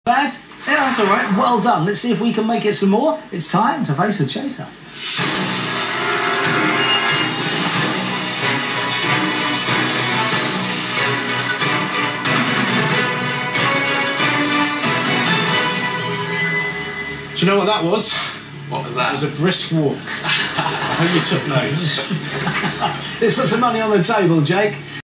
Bad? Yeah, that's all right. Well done. Let's see if we can make it some more. It's time to face the chaser. Do you know what that was? What was that? It was a brisk walk. I hope you took notes. Let's put some money on the table, Jake.